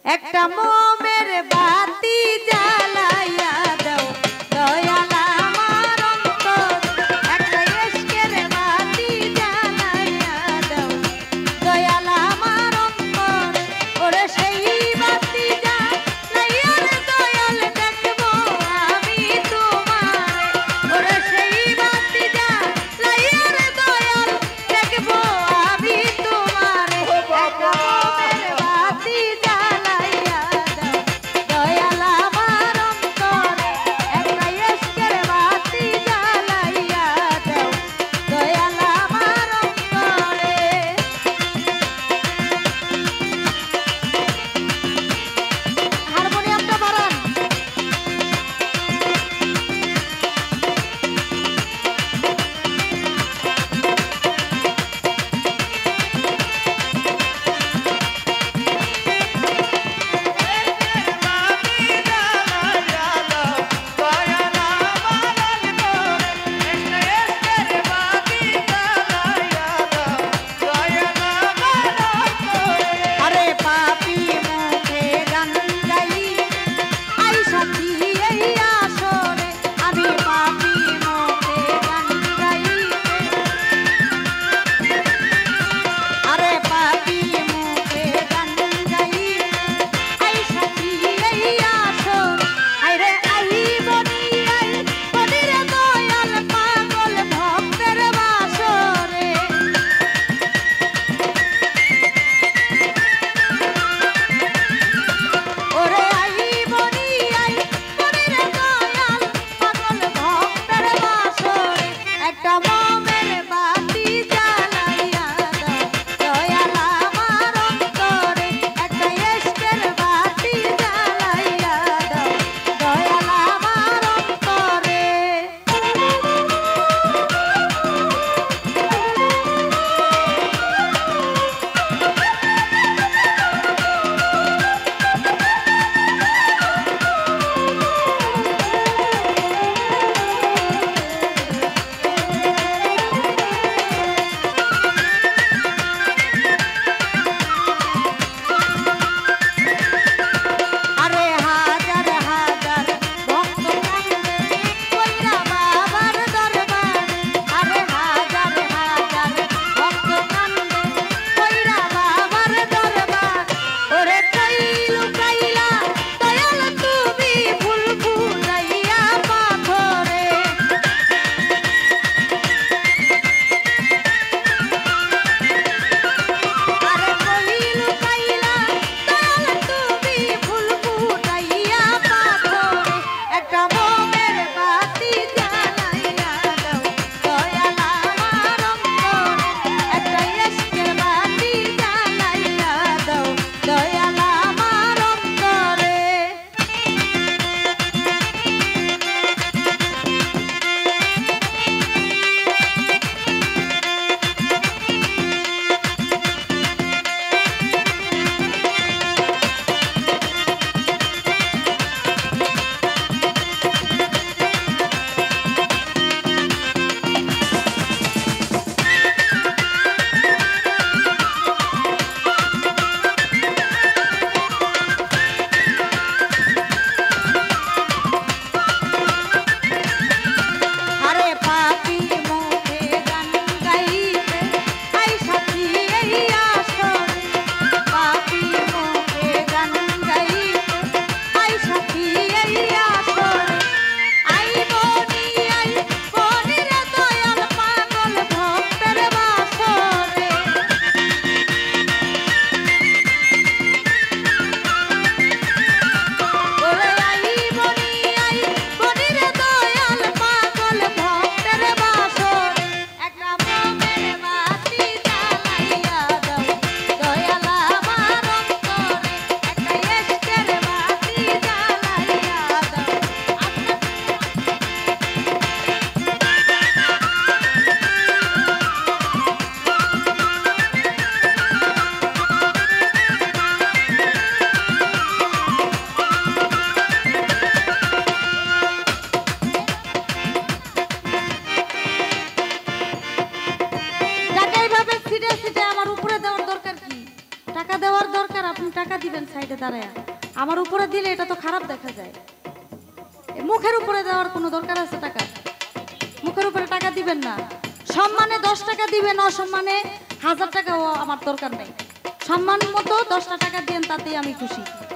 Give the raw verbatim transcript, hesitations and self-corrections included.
একটা মোমের বাতি জ্বালাইয়া দাও দয়াল আমার অন্তর, একটা ইশকের বাতি জ্বালাইয়া দাও দয়াল আমার অন্তর। ওরে সেই বাতি জ্বালাইয়া রে দয়াল দেখবো আমি তোমারে, ওরে সেই বাতি জ্বালাইয়া রে দয়াল দেখবো আমি তোমারে। একটা মোমের বাতি জ্বালাইয়া দাও দেওয়ার দরকার, আপনি টাকা দিবেন সাইডে দাঁড়ায়। আমার উপরে দিলে এটা তো খারাপ দেখা যায়। মুখের উপরে দেওয়ার কোনো দরকার আছে টাকা? মুখের উপরে টাকা দিবেন না। সম্মানে দশ টাকা দিবেন, অসম্মানে হাজার টাকাও আমার দরকার নেই। সম্মান মতো দশটা টাকা দিন, তাতেই আমি খুশি।